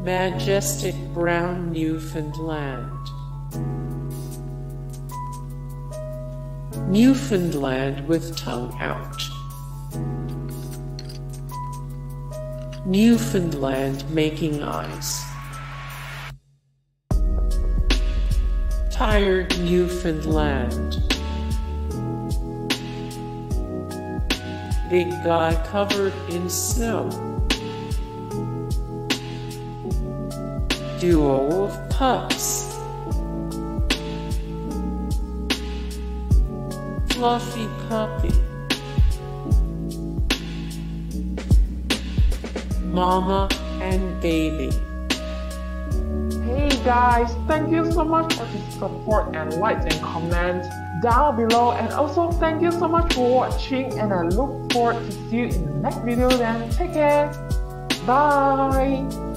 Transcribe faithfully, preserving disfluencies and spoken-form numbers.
Majestic brown Newfoundland. Newfoundland with tongue out. Newfoundland making eyes. Tired Newfoundland. Big guy covered in snow. Duo of pups. Fluffy puppy. Mama and baby. Hey guys, thank you so much for the support and likes and comments down below, and also thank you so much for watching, and I look forward to see you in the next video. Then take care. Bye.